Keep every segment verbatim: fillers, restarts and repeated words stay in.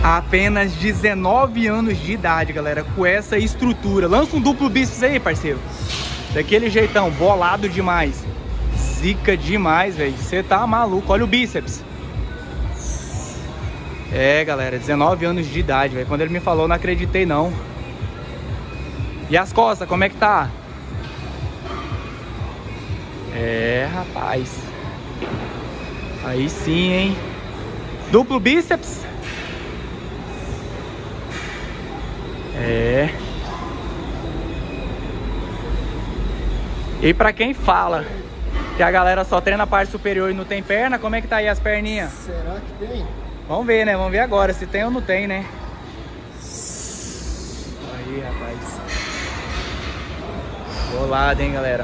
Apenas dezenove anos de idade, galera, com essa estrutura. Lança um duplo bíceps aí, parceiro. Daquele jeitão, bolado demais. Zica demais, velho. Você tá maluco. Olha o bíceps. É, galera, dezenove anos de idade, velho. Quando ele me falou, não acreditei, não. E as costas, como é que tá? É, rapaz. Aí sim, hein? Duplo bíceps. É. E pra quem fala que a galera só treina a parte superior e não tem perna, como é que tá aí as perninhas? Será que tem? Vamos ver, né? Vamos ver agora se tem ou não tem, né? Aí, rapaz. Bolado, hein, galera?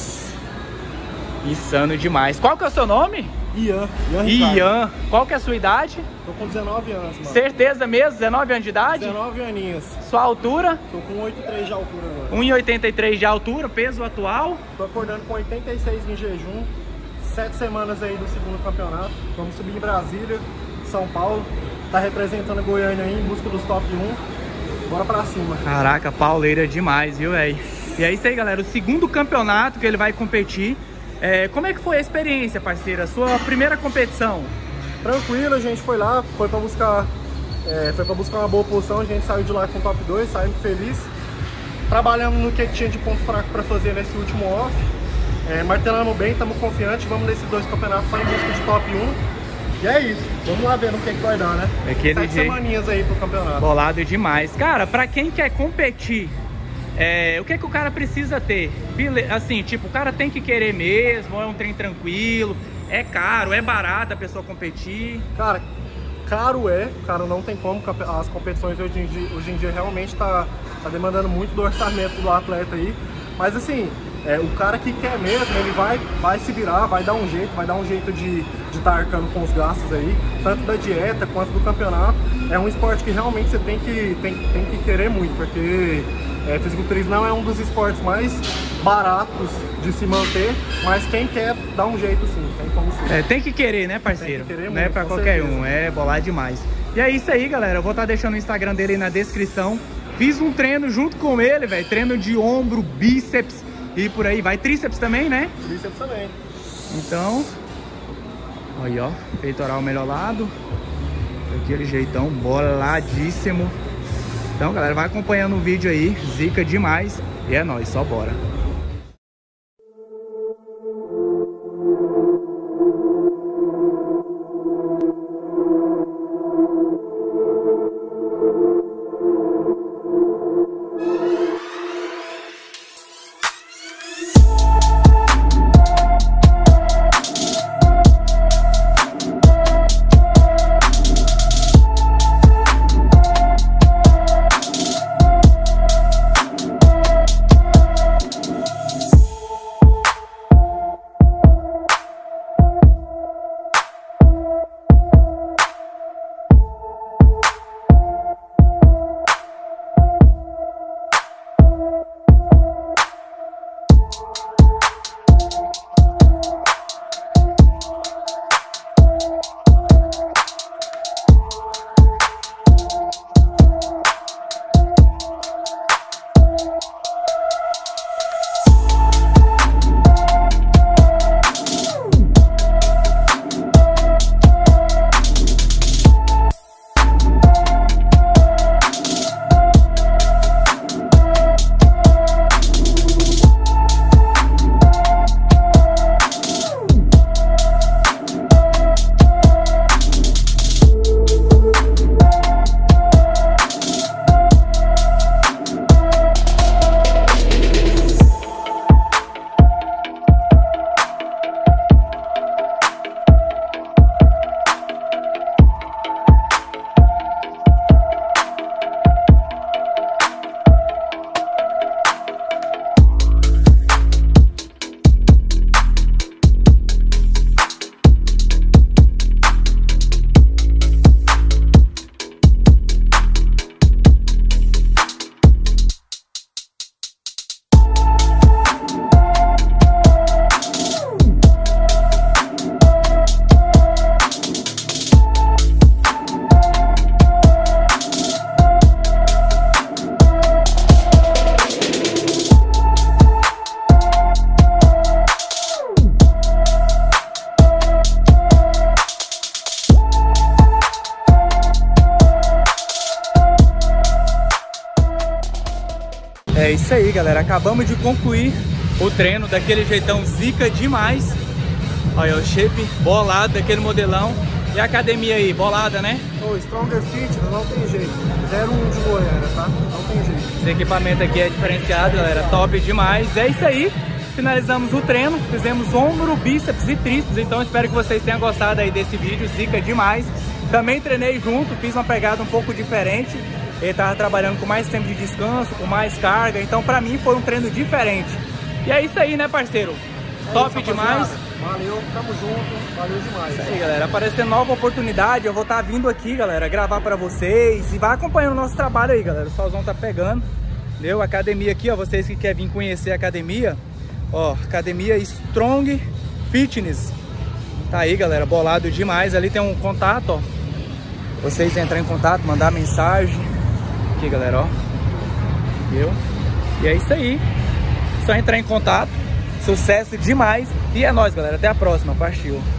Insano demais. Qual que é o seu nome? Ian. Ian. Ian. Qual que é a sua idade? Tô com dezenove anos, mano. Certeza mesmo? dezenove anos de idade? dezenove aninhos. Sua altura? Tô com um e oitenta e três de altura agora. um e oitenta e três de altura, peso atual? Tô acordando com oitenta e seis em jejum. Sete semanas aí do segundo campeonato. Vamos subir em Brasília, São Paulo. Tá representando a Goiânia aí em busca dos top um. Bora pra cima. Caraca, pauleira demais, viu, velho? E é isso aí, galera. O segundo campeonato que ele vai competir. É, como é que foi a experiência, parceira? Sua primeira competição? Tranquilo, a gente foi lá, foi pra buscar, é, foi pra buscar uma boa posição, a gente saiu de lá com top dois, saímos feliz. Trabalhamos no que tinha de ponto fraco pra fazer nesse último off. É, martelamos bem, estamos confiantes, vamos nesses dois campeonatos só em busca de top um. E é isso, vamos lá ver no que, que vai dar, né? Aquele Sete jeito. semaninhas aí pro campeonato. Bolado demais. Cara, pra quem quer competir, é, o que que o cara precisa ter? Assim, tipo, o cara tem que querer mesmo, é um trem tranquilo, é caro, é barato a pessoa competir? Cara, caro é, cara, não tem como, as competições hoje em dia, hoje em dia realmente tá, tá demandando muito do orçamento do atleta aí, mas assim, é, o cara que quer mesmo, ele vai, vai se virar, vai dar um jeito, vai dar um jeito de estar tá arcando com os gastos aí, tanto da dieta quanto do campeonato. É um esporte que realmente você tem que, tem, tem que querer muito, porque é, fisiculturismo não é um dos esportes mais baratos de se manter, mas quem quer dá um jeito sim, tem como sim. É, tem que querer, né, parceiro? Tem que querer não muito, é pra qualquer certeza. um, é bolar demais. E é isso aí, galera, eu vou estar deixando o Instagram dele aí na descrição. Fiz um treino junto com ele, velho, treino de ombro, bíceps e por aí vai. Tríceps também, né? Tríceps também. Então, aí ó, peitoral melhorado, daquele jeitão, boladíssimo. Então, galera, vai acompanhando o vídeo aí, zica demais. E é nóis, só bora. É isso aí, galera. Acabamos de concluir o treino daquele jeitão zica demais. Olha, o shape bolado daquele modelão. E a academia aí, bolada, né? O Stronger Fitness não tem jeito. zero um de Goiânia, tá? Não tem jeito. Esse equipamento aqui é diferenciado, galera. Top demais. É isso aí. Finalizamos o treino. Fizemos ombro, bíceps e tríceps. Então espero que vocês tenham gostado aí desse vídeo. Zica demais. Também treinei junto. Fiz uma pegada um pouco diferente. Ele tava trabalhando com mais tempo de descanso, com mais carga. Então pra mim foi um treino diferente. E é isso aí, né, parceiro? É Top isso, demais. Valeu, tamo junto, valeu demais. Isso aí, galera. Aparecer nova oportunidade, eu vou estar vindo aqui, galera, gravar pra vocês. E vai acompanhando o nosso trabalho aí, galera. O solzão tá pegando. Entendeu? Academia aqui, ó. Vocês que querem vir conhecer a academia, ó, academia Strong Fitness. Tá aí, galera, bolado demais. Ali tem um contato, ó. Vocês entrar em contato, mandar mensagem. Aqui, galera, ó. Entendeu? E é isso aí. Só entrar em contato. Sucesso demais. E é nóis, galera. Até a próxima. Partiu.